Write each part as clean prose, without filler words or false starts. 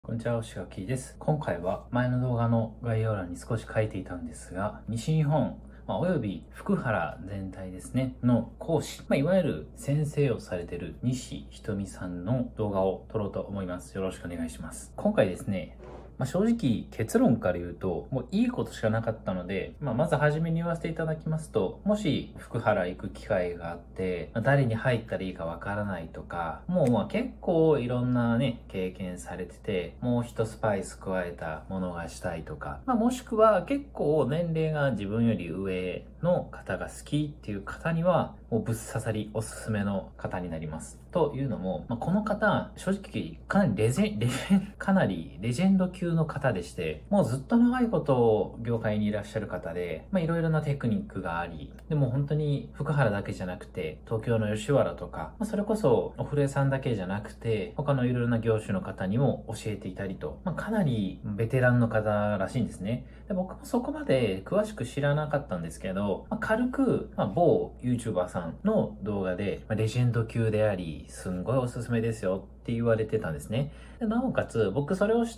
こんにちは、押垣です。今回は前の動画の概要欄に少し書いていたんですが、西日本、および福原全体ですね、の講師、いわゆる先生をされている西ひとみさんの動画を撮ろうと思います。よろしくお願いします。今回ですね、正直結論から言うともういいことしかなかったので、まず初めに言わせていただきますと、もし福原行く機会があって、誰に入ったらいいかわからないとか、もう結構いろんなね経験されてて、もう一スパイス加えたものがしたいとか、もしくは結構年齢が自分より上の方が好きっていう方にはもうぶっ刺さりおすすめの方になります。というのも、この方正直かなりレジェンド級の方でして、もうずっと長いこと業界にいらっしゃる方で、いろいろなテクニックがあり、でも本当に福原だけじゃなくて、東京の吉原とか、それこそお風呂屋さんだけじゃなくて、他のいろいろな業種の方にも教えていたりと、かなりベテランの方らしいんですね。で、僕もそこまで詳しく知らなかったんですけど、軽く、某 YouTuber さんの動画で、レジェンド級であり、すんごいおすすめですよって言われてたんですね。でなおかつ、僕それを知って、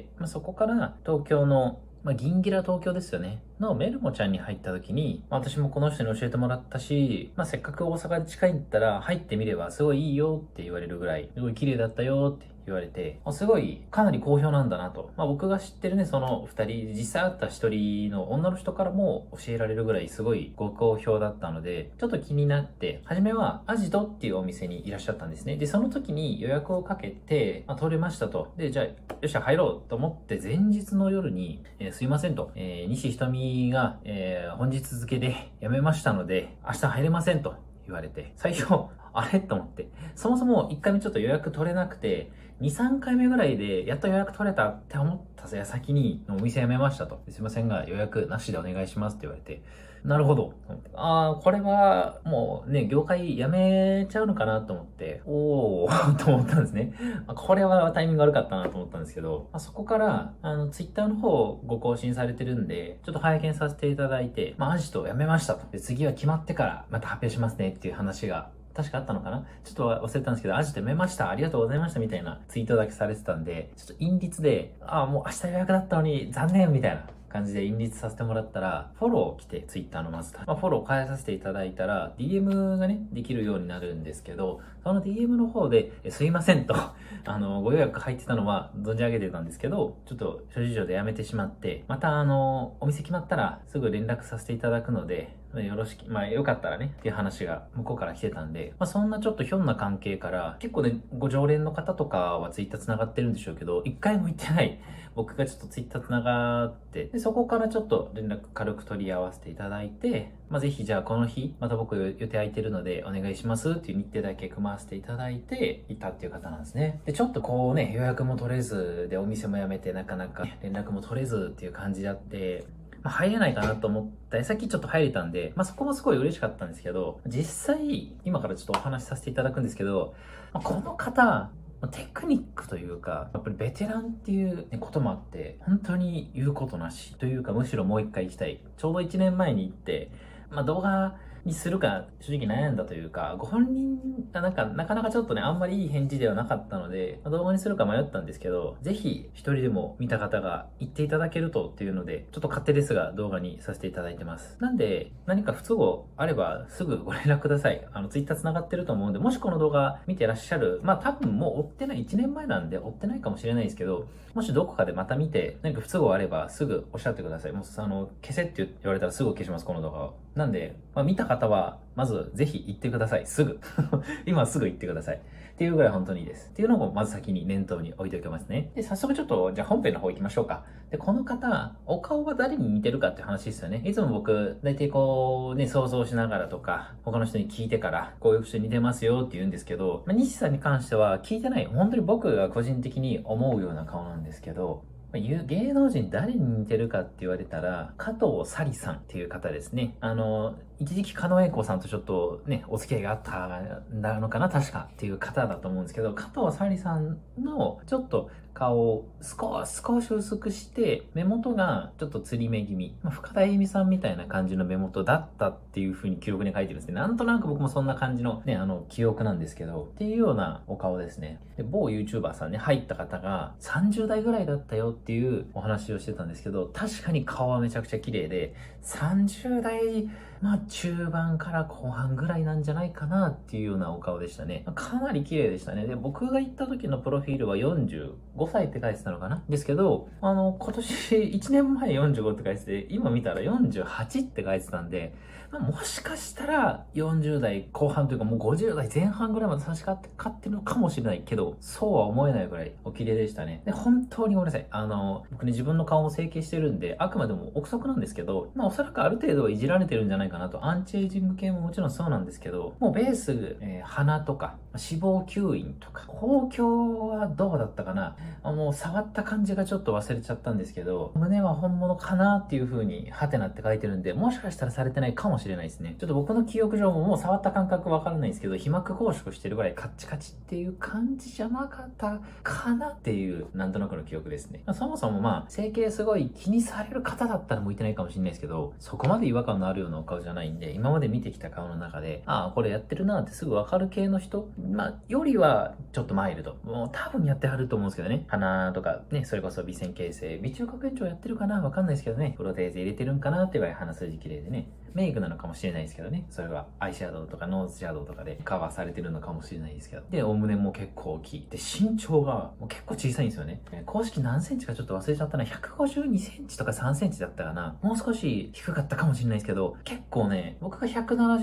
そこから東京の銀ギラ東京ですよね。のメルモちゃんに入った時に、私もこの人に教えてもらったし、せっかく大阪で近いんだったら入ってみればすごいいいよって言われるぐらい、すごい綺麗だったよって言われて、すごいかなり好評なんだなと。僕が知ってるね、その二人、実際会った一人の女の人からも教えられるぐらいすごいご好評だったので、ちょっと気になって、初めはアジトっていうお店にいらっしゃったんですね。で、その時に予約をかけて、取れましたと。で、じゃあ、よっしゃ入ろうと思って前日の夜に、すいませんと、西ひとみが、本日付で辞めましたので、明日入れませんと言われて、最初、あれと思って。そもそも1回目ちょっと予約取れなくて、2、3回目ぐらいでやっと予約取れたって思った矢先にお店辞めましたと。すいませんが予約なしでお願いしますって言われて、なるほど。これはもうね、業界辞めちゃうのかなと思って、おーと思ったんですね。これはタイミング悪かったなと思ったんですけど、そこから、ツイッターの方をご更新されてるんで、ちょっと拝見させていただいて、アジト辞めましたと。で、次は決まってからまた発表しますねっていう話が確かあったのかな、ちょっと忘れたんですけど、アジト辞めました。ありがとうございました。みたいなツイートだけされてたんで、ちょっと陰律で、もう明日予約だったのに残念みたいな感じで陰律させてもらったら、フォロー来て、ツイッターのまず、フォロー変えさせていただいたら、DM がね、できるようになるんですけど、その DM の方で、すいませんと、ご予約入ってたのは存じ上げてたんですけど、ちょっと諸事情でやめてしまって、またお店決まったらすぐ連絡させていただくので、よろしく、よかったらね、っていう話が向こうから来てたんで、そんなちょっとひょんな関係から、結構ね、ご常連の方とかはツイッター繋がってるんでしょうけど、一回も行ってない、僕がちょっとツイッター繋がって、で、そこからちょっと連絡軽く取り合わせていただいて、ぜひじゃあこの日、また僕予定空いてるのでお願いしますっていう日程だけ組ませていただいて、いたっていう方なんですね。で、ちょっとこうね、予約も取れず、で、お店も辞めてなかなか連絡も取れずっていう感じであって、入れないかなと思った矢先ちょっと入れたんで、そこもすごい嬉しかったんですけど、実際、今からちょっとお話しさせていただくんですけど、この方、テクニックというか、やっぱりベテランっていうこともあって、本当に言うことなしというか、むしろもう一回行きたい。ちょうど1年前に行って、動画にするか正直悩んだというか、ご本人がなかなかちょっとね、あんまりいい返事ではなかったので、動画にするか迷ったんですけど、ぜひ一人でも見た方が言っていただけるとっていうので、ちょっと勝手ですが動画にさせていただいてます。なんで、何か不都合あればすぐご連絡ください。ツイッター繋がってると思うんで、もしこの動画見てらっしゃる、多分もう追ってない、1年前なんで追ってないかもしれないですけど、もしどこかでまた見て、何か不都合あればすぐおっしゃってください。もう消せって言われたらすぐ消します、この動画を。なんで、見た方は、まずぜひ行ってください。すぐ。今すぐ行ってください。っていうぐらい本当にいいです。っていうのもまず先に念頭に置いておきますね。で、早速ちょっと、じゃあ本編の方行きましょうか。で、この方、お顔は誰に似てるかって話ですよね。いつも僕、大体こう、ね、想像しながらとか、他の人に聞いてから、こういう人似てますよって言うんですけど、西さんに関しては聞いてない。本当に僕が個人的に思うような顔なんですけど、芸能人誰に似てるかって言われたら、加藤紗里さんっていう方ですね。一時期狩野英孝さんとちょっとね、お付き合いがあったのかな確かっていう方だと思うんですけど、加藤紗里さんのちょっと顔を少し薄くして、目元がちょっとつり目気味。深田栄美さんみたいな感じの目元だったっていう風に記録に書いてるんですね。なんとなく僕もそんな感じのね、記憶なんですけど、っていうようなお顔ですね。で、某 YouTuber さんね、入った方が30代ぐらいだったよっていうお話をしてたんですけど、確かに顔はめちゃくちゃ綺麗で、30代、中盤から後半ぐらいなんじゃないかなっていうようなお顔でしたね。かなり綺麗でしたね。で、僕が行った時のプロフィールは45歳って書いてたのかなですけど、今年1年前45って書いてて、今見たら48って書いてたんで、もしかしたら40代後半というかもう50代前半ぐらいまで差し掛かってるのかもしれないけど、そうは思えないぐらいお綺麗でしたね。で、本当にごめんなさい。僕ね、自分の顔も整形してるんで、あくまでも憶測なんですけど、おそらくある程度はいじられてるんじゃないかなと。アンチエイジング系ももちろんそうなんですけど、もうベース、鼻とか、脂肪吸引とか、口腔はどうだったかな。もう触った感じがちょっと忘れちゃったんですけど、胸は本物かなっていう風に、ハテナって書いてるんで、もしかしたらされてないかもしれないですね。ちょっと僕の記憶上ももう触った感覚わからないんですけど、皮膜拘縮してるぐらいカッチカチっていう感じじゃなかったかなっていう、なんとなくの記憶ですね。そもそも整形すごい気にされる方だったら向いてないかもしれないですけど、そこまで違和感のあるようなお顔じゃないんで、今まで見てきた顔の中で、これやってるなってすぐわかる系の人、よりはちょっとマイルド。もう多分やってはると思うんですけどね。鼻とかね、それこそ微線形成、微中隔円長やってるかなわかんないですけどね。プロテーゼ入れてるんかなっていうぐらい鼻筋綺麗でね。メイクなのかもしれないですけどね。それはアイシャドウとかノーズシャドウとかでカバーされてるのかもしれないですけど。で、お胸も結構大きい。で、身長がもう結構小さいんですよね。公式何センチかちょっと忘れちゃったな。152センチとか3センチだったかな。もう少し低かったかもしれないですけど、結構ね、僕が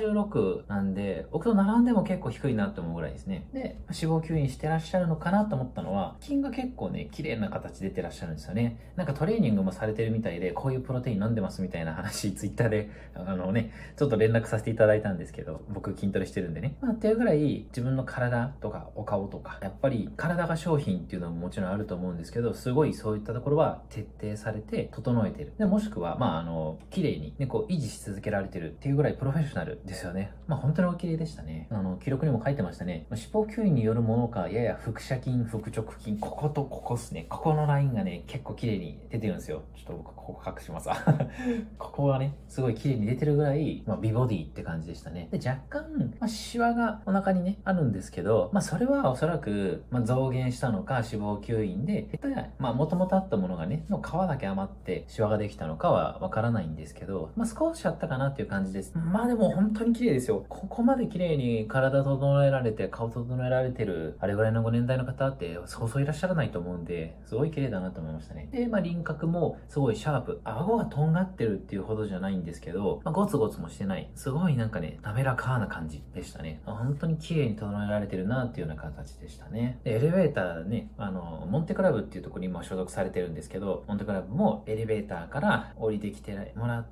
176なんで、僕と並んでも結構低いなって思うぐらいですね。で、脂肪吸引してらっしゃるのかなと思ったのは、筋が結構ね、綺麗な形出てらっしゃるんですよね。なんかトレーニングもされてるみたいで、こういうプロテイン飲んでますみたいな話、ツイッターで、ちょっと連絡させていただいたんですけど、僕筋トレしてるんでね。っていうぐらい、自分の体とかお顔とか、やっぱり体が商品っていうのももちろんあると思うんですけど、すごいそういったところは徹底されて整えてる。で、もしくは、綺麗にね、維持し続けられてるっていうぐらいプロフェッショナルですよね。本当にお綺麗でしたね。記録にも書いてましたね。脂肪吸引によるものか、やや腹斜筋、腹直筋、こことここですね。ここのラインがね、結構綺麗に出てるんですよ。ちょっと僕、ここ隠します。ここはね、すごい綺麗に出てるぐらい、美ボディって感じでしたね。で、若干、シワがお腹にね、あるんですけど、それはおそらく、増減したのか、脂肪吸引で、もともとあったものがね、の皮だけ余って、シワができたのかはわからないんですけど、少しあったかなっていう感じです。でも本当に綺麗ですよ。ここまで綺麗に体整えられて、顔整えられてる、あれぐらいのご年代の方って、そうそういらっしゃらないと思うんで、すごい綺麗だなと思いましたね。で、輪郭もすごいシャープ。顎がとんがってるっていうほどじゃないんですけど、ゴツゴツもしてない。すごいなんかね、滑らかな感じでしたね。本当に綺麗に整えられてるなっていうような形でしたね。で、エレベーターね、モンテクラブっていうところに今所属されてるんですけど、モンテクラブもエレベーターから降りてきてもらって、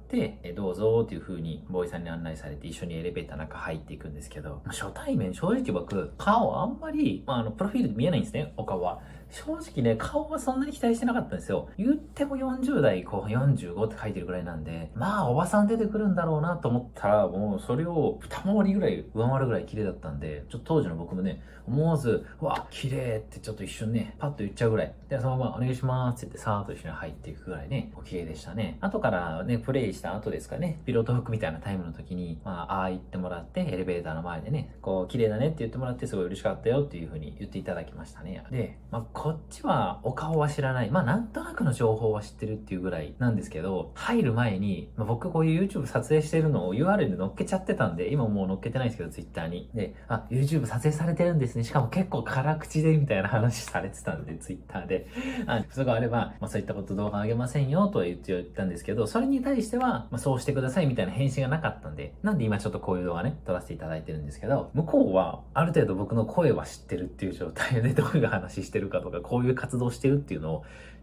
どうぞっていう風にボーイさんに案内されて一緒にエレベーターの中入っていくんですけど、初対面、正直僕、顔あんまり、プロフィールで見えないんですね、お顔は。正直ね、顔はそんなに期待してなかったんですよ。言っても40代後半45って書いてるぐらいなんで、おばさん出てくるんだろうなと思ったら、もうそれを二回りぐらい上回るぐらい綺麗だったんで、ちょっと当時の僕もね、思わず、綺麗ってちょっと一瞬ね、パッと言っちゃうぐらい。で、そのままお願いしますって言って、さーっと一緒に入っていくぐらいね、綺麗でしたね。後からね、プレイした後ですかね、ピロートークみたいなタイムの時に、言ってもらって、エレベーターの前でね、綺麗だねって言ってもらって、すごい嬉しかったよっていう風に言っていただきましたね。で、こっちはお顔は知らない。なんとなくの情報は知ってるっていうぐらいなんですけど、入る前に、僕こういう YouTube 撮影してるのを URL で載っけちゃってたんで、今もう載っけてないんですけど、Twitter に。で、YouTube 撮影されてるんですね。しかも結構辛口でみたいな話されてたんで、Twitter で。それがあれば、そういったこと動画あげませんよとは言ったんですけど、それに対しては、そうしてくださいみたいな返信がなかったんで、なんで今ちょっとこういう動画ね、撮らせていただいてるんですけど、向こうはある程度僕の声は知ってるっていう状態で、どういう話してるかとか、こういう活動してるっていうのを知ってる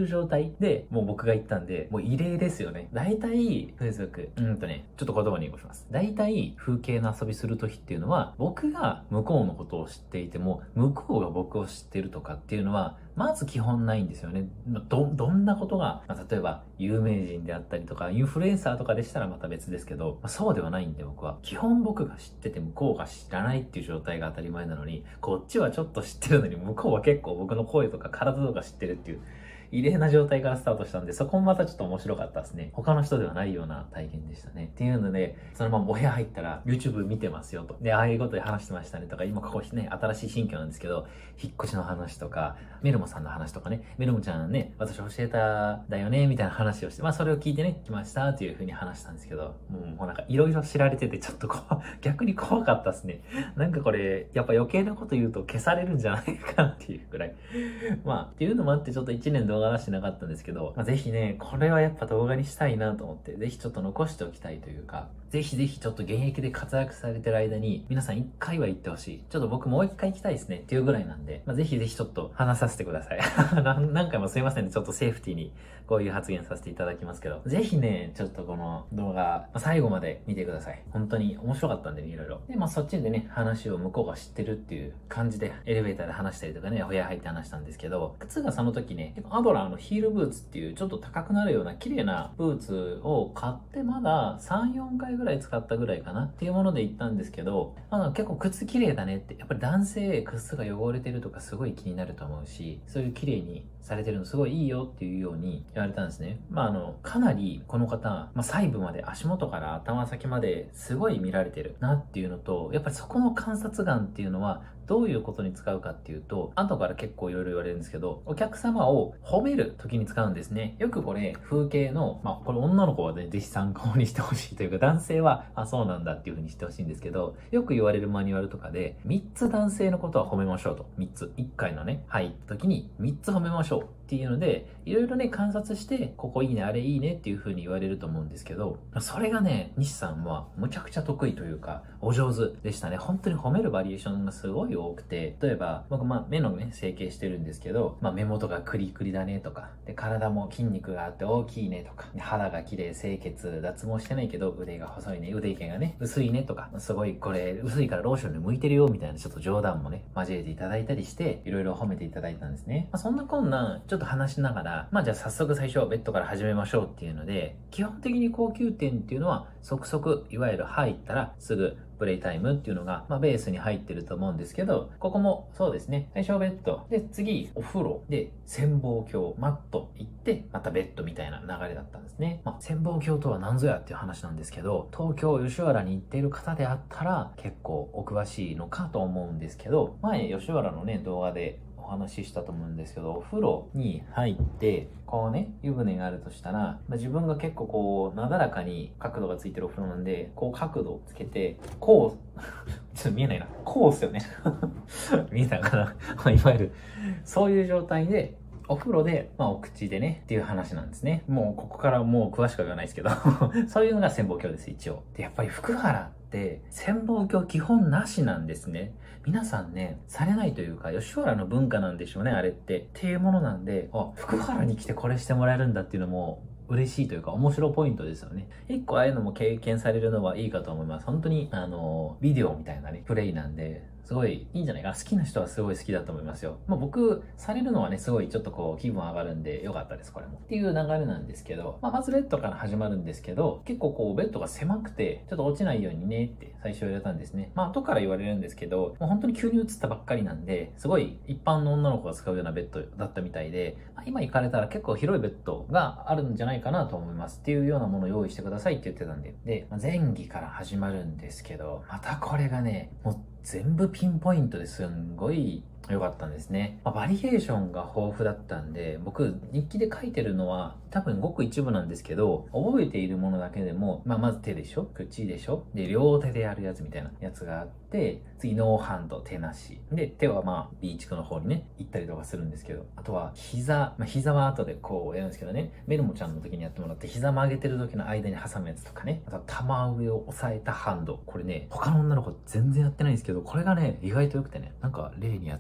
る状態でもう僕が行ったんで、もう異例ですよね。大体、Facebook、ちょっと言葉に起こします。大体、風景の遊びする時っていうのは、僕が向こうのことを知っていても、向こうが僕を知ってるとかっていうのは、まず基本ないんですよね。どんなことが、例えば有名人であったりとか、インフルエンサーとかでしたらまた別ですけど、そうではないんで僕は。基本僕が知ってて向こうが知らないっていう状態が当たり前なのに、こっちはちょっと知ってるのに、向こうは結構僕の声とか体とか知ってるっていう、異例な状態からスタートしたんで、そこもまたちょっと面白かったですね。他の人ではないような体験でしたね。っていうので、そのままお部屋入ったら YouTube 見てますよと。で、ああいうことで話してましたねとか、今ここね、新しい新居なんですけど、引っ越しの話とか、メルモさんの話とかね、メルモちゃんね、私教えただよね、みたいな話をして、それを聞いてね、来ましたっていう風に話したんですけど、もうなんかいろいろ知られててちょっと逆に怖かったですね。なんかこれ、やっぱ余計なこと言うと消されるんじゃないかなっていうぐらい。っていうのもあってちょっと1年動画出してなかったんですけど、ぜひね、これはやっぱ動画にしたいなと思って、ぜひちょっと残しておきたいというか、ぜひぜひちょっと現役で活躍されてる間に、皆さん1回は行ってほしい。ちょっと僕もう1回行きたいですねっていうぐらいなんで、ぜひぜひちょっと話させてください。何回もすいませんね、ちょっとセーフティーにこういう発言させていただきますけど、ぜひね、ちょっとこの動画、最後まで見てください。本当に面白かったんでね、いろいろ。で、そっちでね、話を向こうが知ってるっていう感じで、エレベーターで話したりとかね、部屋入って話したんですけど、靴がその時ね、アドラーのヒールブーツっていうちょっと高くなるような綺麗なブーツを買ってまだ3、4回ぐらい使ったぐらいかなっていうもので行ったんですけど、結構靴綺麗だねって、やっぱり男性靴が汚れてるとかすごい気になると思うし、そういう綺麗にされてるのすごいいいよっていうように言われたんですね。かなりこの方、細部まで足元から頭先まですごい見られてるなっていうのと、やっぱりそこの観察眼っていうのはどういうことに使うかっていうと、後から結構いろいろ言われるんですけど、お客様を褒める時に使うんですね。よくこれ、風景の、これ女の子はね、ぜひ参考にしてほしいというか、男性は、そうなんだっていう風にしてほしいんですけど、よく言われるマニュアルとかで、3つ男性のことは褒めましょうと。3つ。1回のね、入った時に3つ褒めましょうっていうので、いろいろね、観察して、ここいいね、あれいいねっていう風に言われると思うんですけど、それがね、西さんはむちゃくちゃ得意というか、お上手でしたね。本当に褒めるバリエーションがすごい多くて、例えば、僕目のね、整形してるんですけど、目元がクリクリだねとか、で、体も筋肉があって大きいねとか、肌が綺麗、清潔、脱毛してないけど、腕が細いね、腕毛がね、薄いねとか、すごいこれ、薄いからローションに向いてるよみたいなちょっと冗談もね、交えていただいたりして、いろいろ褒めていただいたんですね。そんなこんな、ちょっと話しながら、じゃあ早速最初、ベッドから始めましょうっていうので、基本的に高級店っていうのは、即々、いわゆる入ったらすぐ、プレイタイムっていうのが、ベースに入ってると思うんですけど、ここもそうですね。最初ベッド。で、次、お風呂。で、潜望鏡、マット行って、またベッドみたいな流れだったんですね。潜望鏡とは何ぞやっていう話なんですけど、東京吉原に行っている方であったら、結構お詳しいのかと思うんですけど、前、吉原のね、動画で、お話ししたと思うんですけど、お風呂に入って、こうね、湯船があるとしたら、自分が結構こう、なだらかに角度がついてるお風呂なんで、こう角度をつけて、こう、ちょっと見えないな。こうっすよね。見えたかないわゆる、そういう状態で、お風呂で、お口でね、っていう話なんですね。もう、ここからもう詳しくは言わないですけど、そういうのが潜望鏡です、一応。で、やっぱり福原って、潜望鏡基本なしなんですね。皆さんね、されないというか、吉原の文化なんでしょうね、あれって。っていうものなんで、福原に来てこれしてもらえるんだっていうのも、嬉しいというか面白ポイントですよね。一個ああいうのも経験されるのはいいかと思います。本当に、ビデオみたいなね、プレイなんで、すごいいいんじゃないかな。好きな人はすごい好きだと思いますよ。僕、されるのはね、すごいちょっとこう気分上がるんでよかったです、これも。っていう流れなんですけど、まずベッドから始まるんですけど、結構こうベッドが狭くて、ちょっと落ちないようにねって最初言われたんですね。後から言われるんですけど、もう本当に急に移ったばっかりなんで、すごい一般の女の子が使うようなベッドだったみたいで、今行かれたら結構広いベッドがあるんじゃないかなと思いますっていうようなものを用意してくださいって言ってたんで。で、前儀から始まるんですけど、またこれがね、もう全部ピンポイントですんごい良かったんですね。バリエーションが豊富だったんで、僕日記で書いてるのは多分ごく一部なんですけど、覚えているものだけでも、まず手でしょ、口でしょ、で、両手でやるやつみたいなやつがあって、次ノーハンド、手なし。で、手はビーチクの方にね、行ったりとかするんですけど、あとは膝、膝は後でこうやるんですけどね、メルモちゃんの時にやってもらって、膝曲げてる時の間に挟むやつとかね、あとは玉上を押さえたハンド。これね、他の女の子全然やってないんですけど、これがね、意外と良くてね、なんか例にやっ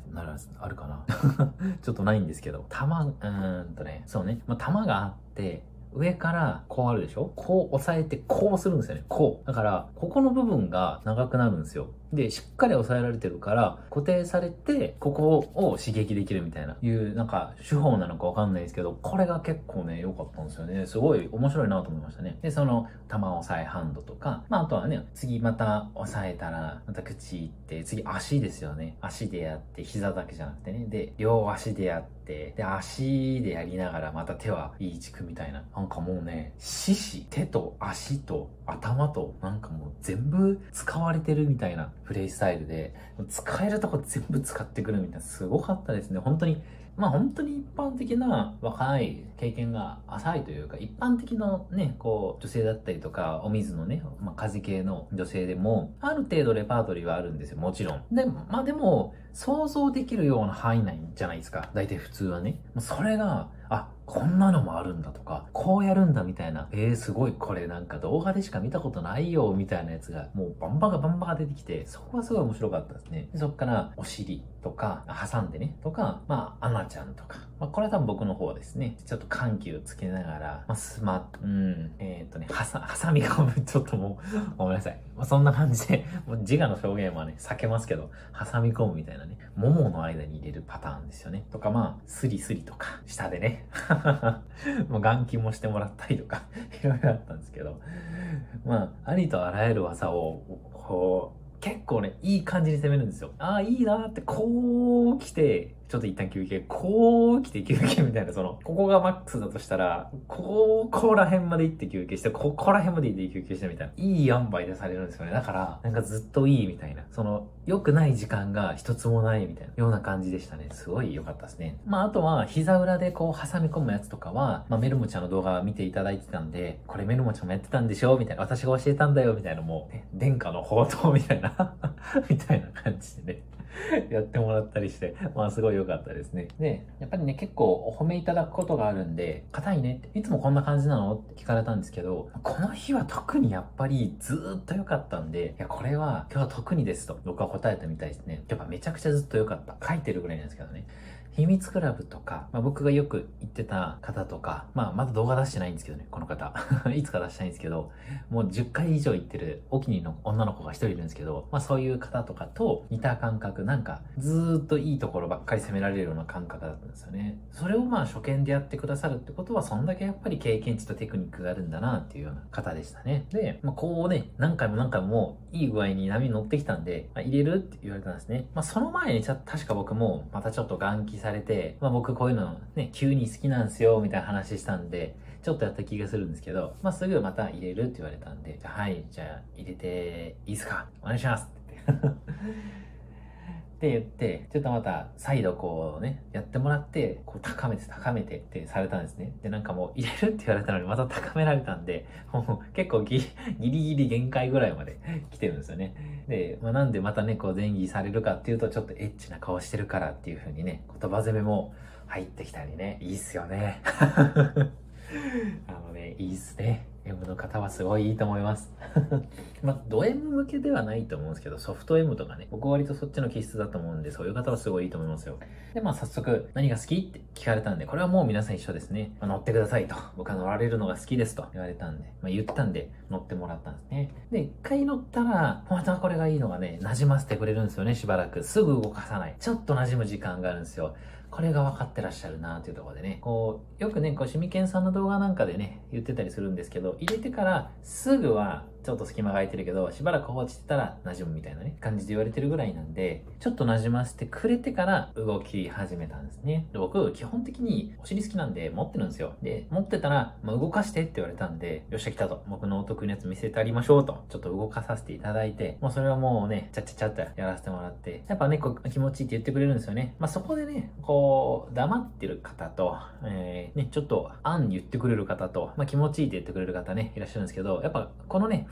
ならあるかなちょっとないんですけど、そうね、まあ、玉があって、上からこうあるでしょ、こう押さえてこうするんですよね。こう。だから、ここの部分が長くなるんですよ。で、しっかり押さえられてるから、固定されて、ここを刺激できるみたいな、なんか、手法なのかわかんないですけど、これが結構ね、良かったんですよね。すごい面白いなと思いましたね。で、その、玉押さえハンドとか、まあ、あとはね、次また押さえたら、また口行って、次足ですよね。足でやって、膝だけじゃなくてね。で、両足でやって、で、足でやりながら、また手はいい位置くみたいな。なんかもうね、四肢、手と足と頭と、なんかもう全部使われてるみたいなプレイスタイルで、使えるとこ全部使ってくるみたいな、すごかったですね。本当に。まあ本当に一般的な若い経験が浅いというか、一般的なね、こう、女性だったりとか、お水のね、まあ家事系の女性でも、ある程度レパートリーはあるんですよ、もちろん。で、まあでも、想像できるような範囲内じゃないですか。大体普通はね。それが、こんなのもあるんだとか、こうやるんだみたいな、すごいこれなんか動画でしか見たことないよみたいなやつが、もうバンバが出てきて、そこはすごい面白かったですね。でそっからお尻とか、挟んでね、とか、まあ、アナちゃんとか、まあ、これは多分僕の方ですね。ちょっと緩急つけながら、まあ、挟み込む、ちょっともう、ごめんなさい。まあ、そんな感じで、もう自我の表現はね、避けますけど、挟み込むみたいなね、ももの間に入れるパターンですよね。とか、まあ、スリスリとか、下でね、もう眼筋もしてもらったりとか、いろいろあったんですけど、まあ、ありとあらゆる技を、こう、結構ね、いい感じに攻めるんですよ。いいなーって、こう来て、ちょっと一旦休憩、こう来て休憩みたいな、ここがマックスだとしたら、ここら辺まで行って休憩して、ここら辺まで行って休憩してみたいな。いい塩梅でされるんですよね。だから、なんかずっといいみたいな。良くない時間が一つもないみたいな、ような感じでしたね。すごい良かったですね。まあ、あとは、膝裏でこう挟み込むやつとかは、まあ、メルモちゃんの動画見ていただいてたんで、これメルモちゃんもやってたんでしょみたいな。私が教えたんだよみたいな、もう、ね、殿下の宝刀みたいなみたいな感じでね。やってもらったりして、まあすごい良かったですね。で、やっぱりね、結構お褒めいただくことがあるんで、硬いねって、いつもこんな感じなのって聞かれたんですけど、この日は特にやっぱりずーっと良かったんで、いや、これは今日は特にですと、僕は答えたみたいですね。やっぱめちゃくちゃずっと良かった。書いてるぐらいなんですけどね。秘密クラブとか、まあ、僕がよく行ってた方とか、まあ、まだ動画出してないんですけどね、この方。いつか出したいんですけど、もう10回以上行ってるお気に入りの女の子が一人いるんですけど、まあそういう方とかと似た感覚、なんかずーっといいところばっかり攻められるような感覚だったんですよね。それをまあ初見でやってくださるってことは、そんだけやっぱり経験値とテクニックがあるんだなっていうような方でしたね。で、まあこうね、何回もいい具合に波に乗ってきたんで、まあ、入れるって言われたんですね。まあその前に確か僕もまたちょっと眼気されて、まあ僕こういうのね、急に好きなんですよ、みたいな話したんで、ちょっとやった気がするんですけど、まあすぐまた入れるって言われたんで、はい、じゃあ入れていいですかお願いしますって言って。って言って、ちょっとまた再度こうね、やってもらって、こう高めてってされたんですね。で、なんかもう入れるって言われたのにまた高められたんで、もう結構ギリギリ限界ぐらいまで来てるんですよね。で、まあ、なんでまたね、こう前儀されるかっていうと、ちょっとエッチな顔してるからっていう風にね、言葉攻めも入ってきたりね、いいっすよね。いいっすね。M の方はすごいいいと思います。まあ、ド M 向けではないと思うんですけど、ソフト M とかね、僕割とそっちの気質だと思うんで、そういう方はすごいいいと思いますよ。で、まあ早速、何が好きって聞かれたんで、これはもう皆さん一緒ですね。まあ、乗ってくださいと。僕は乗られるのが好きですと言われたんで、まあ言ったんで、乗ってもらったんですね。で、一回乗ったら、またこれがいいのがね、馴染ませてくれるんですよね、しばらく。すぐ動かさない。ちょっと馴染む時間があるんですよ。これが分かってらっしゃるなっていうところでね、こう、よくね、シミケンさんの動画なんかでね、言ってたりするんですけど、入れてからすぐはちょっと隙間が空いてるけど、しばらく放置してたら馴染むみたいなね、感じで言われてるぐらいなんで、ちょっと馴染ませてくれてから動き始めたんですね。で僕、基本的にお尻好きなんで持ってるんですよ。で、持ってたら、まあ、動かしてって言われたんで、よっしゃ来たと。僕のお得意なやつ見せてありましょうと。ちょっと動かさせていただいて、もうそれはもうね、ちゃっちゃっとやらせてもらって、やっぱね、こう気持ちいいって言ってくれるんですよね。まあそこでね、こう、黙ってる方と、ね、ちょっと、言ってくれる方と、まあ気持ちいいって言ってくれる方ね、いらっしゃるんですけど、やっぱこのね、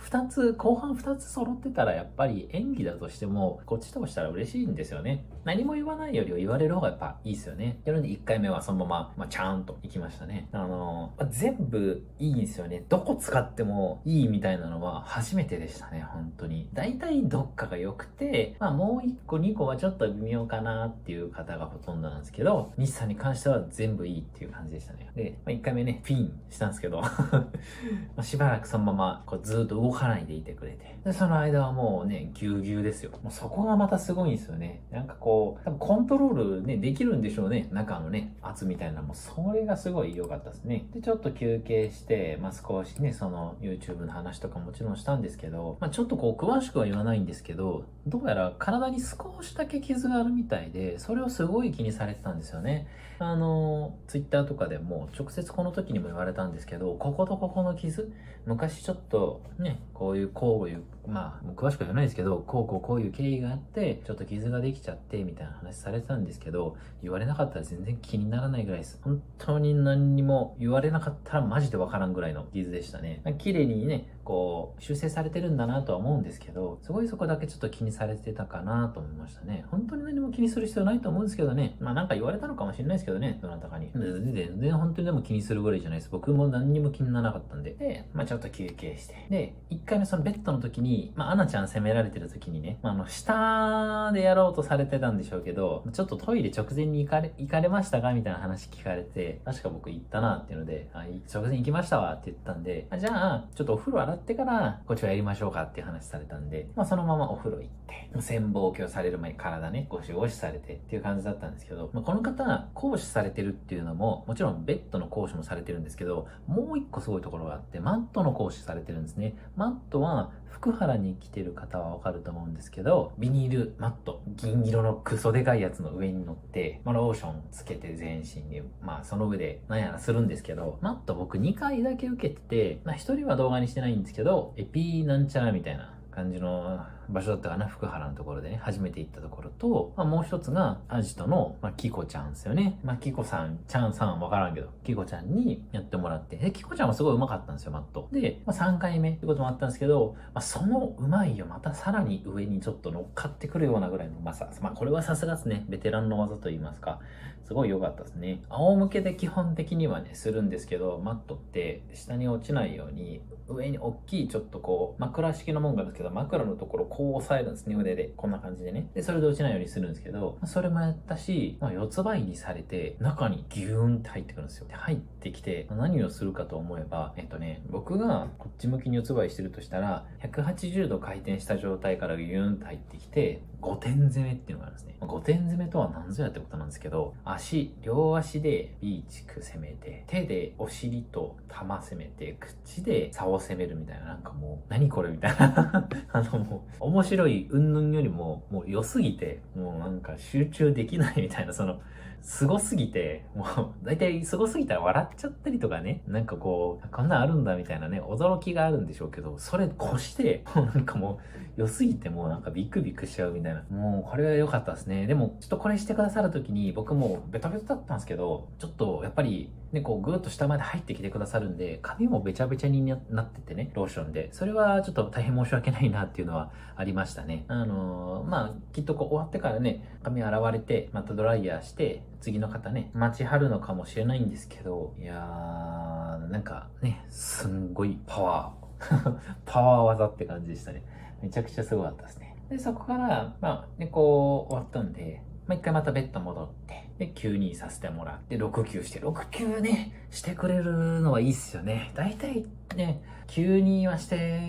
後半2つ揃ってたらやっぱり演技だとしても、こっちとしたら嬉しいんですよね。何も言わないよりは言われる方がやっぱいいですよね。なので1回目はそのまま、ちゃーんと行きましたね。全部いいんですよね。どこ使ってもいいみたいなのは初めてでしたね、本当に。大体どっかが良くて、もう1個2個はちょっと微妙かなっていう方がほとんどなんですけど、日産に関しては全部いいっていう感じでしたね。で、1回目ね、ピンしたんですけど、しばらくそのままこうずっと動かないでいてくれて。で、その間はもうね、ぎゅうぎゅうですよ。もうそこがまたすごいんですよね。なんかこう、多分コントロールね、できるんでしょうね。中のね、圧みたいなのも、それがすごい良かったですね。で、ちょっと休憩して、少しね、その YouTube の話とかもちろんしたんですけど、ちょっとこう、詳しくは言わないんですけど、どうやら体に少しだけ傷があるみたいで、それをすごい気にされてたんですよね。Twitter とかでも、直接この時にも言われたんですけど、こことここの傷、昔ちょっとね、こういう詳しくは言わないですけど、こういう経緯があって、ちょっと傷ができちゃって、みたいな話されてたんですけど、言われなかったら全然気にならないぐらいです。本当に何にも言われなかったらマジでわからんぐらいの傷でしたね。綺麗にね、こう、修正されてるんだなとは思うんですけど、すごいそこだけちょっと気にされてたかなと思いましたね。本当に何も気にする必要ないと思うんですけどね。なんか言われたのかもしれないですけどね、どなたかに。全然本当にでも気にするぐらいじゃないです。僕も何にも気にならなかったんで。で、ちょっと休憩して。で、一回目そのベッドの時に、アナちゃん責められてる時にね、下でやろうとされてたんでしょうけど、ちょっとトイレ直前に行かれましたかみたいな話聞かれて、確か僕行ったなっていうので、直前行きましたわって言ったんで、じゃあ、ちょっとお風呂洗ってから、こっちはやりましょうかっていう話されたんで、そのままお風呂行って、潜望鏡される前に体ね、ゴシゴシされてっていう感じだったんですけど、この方、講師されてるっていうのも、もちろんベッドの講師もされてるんですけど、もう一個すごいところがあって、マットの講師されてるんですね。マットは、福原に来てる方はわかると思うんですけど、ビニールマット、銀色のクソでかいやつの上に乗って、ローションつけて全身に、その上で何やらするんですけど、マット僕2回だけ受けてて、1人は動画にしてないんですけど、エピーなんちゃらみたいな感じの場所だったかな、福原のところでね、初めて行ったところと、もう一つが、アジトの、キコちゃんですよね。キコさん、ちゃんさんわからんけど、キコちゃんにやってもらって、で、キコちゃんはすごい上手かったんですよ、マット。で、3回目ってこともあったんですけど、その上手いよ、またさらに上にちょっと乗っかってくるようなぐらいのうまさ。これはさすがですね、ベテランの技と言いますか、すごい良かったですね。仰向けで基本的にはね、するんですけど、マットって下に落ちないように、上に大きいちょっとこう、枕式のもんがあるんですけど、枕のところこう押さえるんですね、腕で。こんな感じでね。で、それで落ちないようにするんですけど、それもやったし、四つ倍にされて、中にギューンって入ってくるんですよ。で、入ってきて、何をするかと思えば、僕がこっち向きに四つ倍してるとしたら、180度回転した状態からギューンって入ってきて、5点攻めっていうのがあるんですね。5点攻めとは何ぞやってことなんですけど、両足で B 地区攻めて、手でお尻と玉攻めて、口で竿を攻めるみたいな、なんかもう、何これみたいな。もう、面白い云々よりも、もう良すぎて、もうなんか集中できないみたいな、凄すぎて、もう、だいたい凄すぎたら笑っちゃったりとかね、なんかこう、こんなんあるんだみたいなね、驚きがあるんでしょうけど、それ越して、もうなんかもう、良すぎてもうなんかビクビクしちゃうみたいな。もうこれが良かったですね。でも、ちょっとこれしてくださるときに、僕もベタベタだったんですけど、ちょっとやっぱり、ね、こうぐーっと下まで入ってきてくださるんで、髪もべちゃべちゃになっててね、ローションで。それはちょっと大変申し訳ないなっていうのはありましたね。きっとこう終わってからね、髪洗われて、またドライヤーして、次の方ね、待ちはるのかもしれないんですけど、いやー、なんかね、すんごいパワー技って感じでしたね。めちゃくちゃすごかったですね。で、そこから、こう終わったんで、一回またベッド戻って、で、9にさせてもらって、6級して、6級ね、してくれるのはいいっすよね。大体ね、9にはして、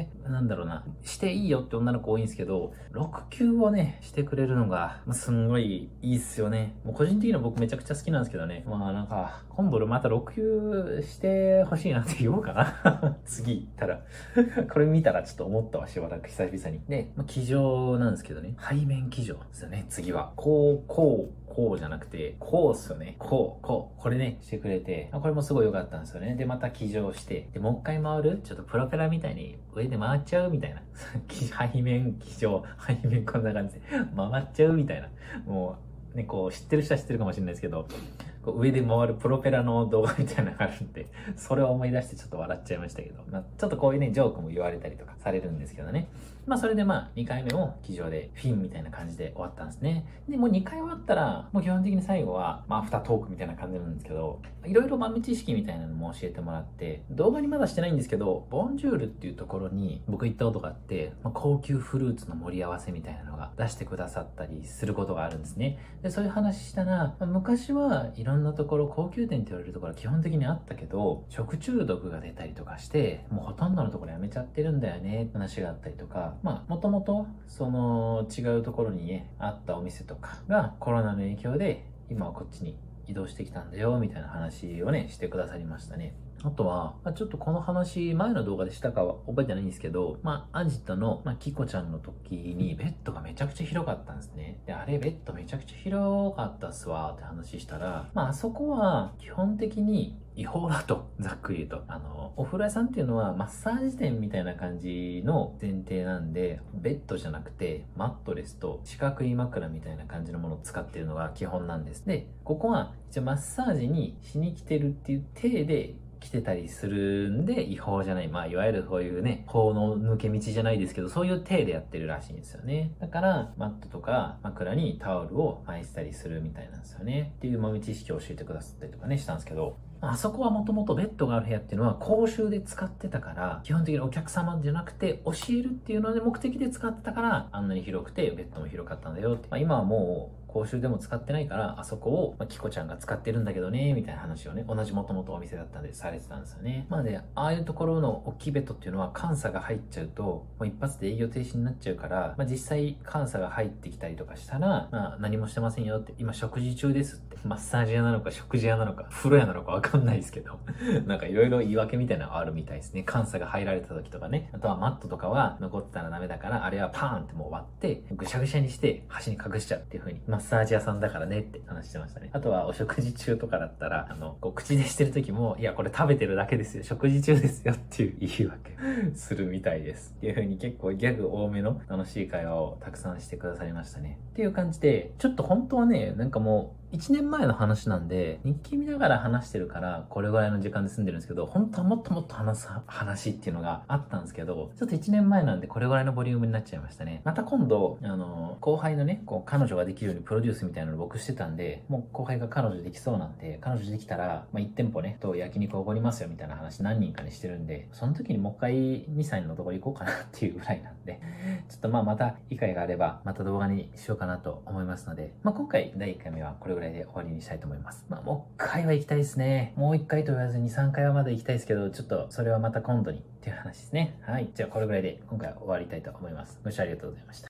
していいよって女の子多いんですけど、6級をね、してくれるのが、すんごいいいっすよね。もう個人的には僕めちゃくちゃ好きなんですけどね。今度また6級してほしいなって言おうかな。次行ったら。これ見たらちょっと思ったわ、しばらく久々に。で、騎乗なんですけどね。背面騎乗ですよね、次は。こうじゃなくて、こうっすよね。これね、してくれて、これもすごい良かったんですよね。で、また騎乗して、で、もう一回回るちょっとプロペラみたいに上で回っちゃうみたいな。背面騎乗、背面こんな感じで回っちゃうみたいな。もう、ね、こう、知ってる人は知ってるかもしれないですけど、 こう上で回るプロペラの動画みたいなのがあるんで、それを思い出してちょっと笑っちゃいましたけど、ちょっとこういうね、ジョークも言われたりとかされるんですけどね。それで2回目も機上でフィンみたいな感じで終わったんですね。で、もう2回終わったら、もう基本的に最後は、アフタートークみたいな感じなんですけど、いろいろ豆知識みたいなのも教えてもらって、動画にまだしてないんですけど、ボンジュールっていうところに僕行ったことがあって、高級フルーツの盛り合わせみたいなのが出してくださったりすることがあるんですね。で、そういう話したら、昔はいろんなところ、高級店って言われるところは基本的にあったけど、食中毒が出たりとかして、もうほとんどのところやめちゃってるんだよね、話があったりとか、もともと、その違うところにね、あったお店とかがコロナの影響で、今はこっちに移動してきたんだよ、みたいな話をね、してくださりましたね。あとは、ちょっとこの話、前の動画でしたかは覚えてないんですけど、アジトの、キコちゃんの時にベッドがめちゃくちゃ広かったんですね。で、あれベッドめちゃくちゃ広かったっすわって話したら、あそこは基本的に違法だと、ざっくり言うと。お風呂屋さんっていうのはマッサージ店みたいな感じの前提なんで、ベッドじゃなくてマットレスと四角い枕みたいな感じのものを使ってるのが基本なんです。で、ここは一応マッサージにしに来てるっていう体で来てたりするんで違法じゃない。いわゆるそういうね、法の抜け道じゃないですけど、そういう体でやってるらしいんですよね。だから、マットとか枕にタオルを巻いてたりするみたいなんですよね。っていう豆知識を教えてくださったりとかね、したんですけど、あそこはもともとベッドがある部屋っていうのは公衆で使ってたから、基本的にお客様じゃなくて教えるっていうので目的で使ってたから、あんなに広くてベッドも広かったんだよって。今はもう公衆でも使ってないから、あそこを、キコちゃんが使ってるんだけどね、みたいな話をね、同じもともとお店だったんでされてたんですよね。で、ああいうところの大きいベッドっていうのは監査が入っちゃうと、もう一発で営業停止になっちゃうから、実際監査が入ってきたりとかしたら、何もしてませんよって、今食事中ですって、マッサージ屋なのか食事屋なのか、風呂屋なのかわかんないですけど、なんかいろいろ言い訳みたいなのがあるみたいですね。監査が入られた時とかね。あとはマットとかは残ってたらダメだから、あれはパーンってもう割って、ぐしゃぐしゃにして端に隠しちゃうっていう風に、マッサージ屋さんだからねって話してましたね。あとはお食事中とかだったら、口でしてる時も、いや、これ食べてるだけですよ。食事中ですよっていう言い訳するみたいです。っていう風に結構ギャグ多めの楽しい会話をたくさんしてくださりましたね。っていう感じで、ちょっと本当はね、なんかもう、1年前の話なんで、日記見ながら話してるから、これぐらいの時間で済んでるんですけど、本当はもっともっと話す話っていうのがあったんですけど、ちょっと1年前なんでこれぐらいのボリュームになっちゃいましたね。また今度、後輩のね、彼女ができるようにプロデュースみたいなのを僕してたんで、もう後輩が彼女できそうなんで、彼女できたら、1店舗ね、と焼肉おごりますよみたいな話何人かにしてるんで、その時にもう一回2、3人のところ行こうかなっていうぐらいなんで、ちょっとまた機会があれば、また動画にしようかなと思いますので、今回第1回目はこれぐらいで終わりにしたいと思います。もう1回は行きたいですね。もう1回と言わずに3回はまだ行きたいですけど、ちょっとそれはまた今度にっていう話ですね。はい。じゃあこれぐらいで今回は終わりたいと思います。ご視聴ありがとうございました。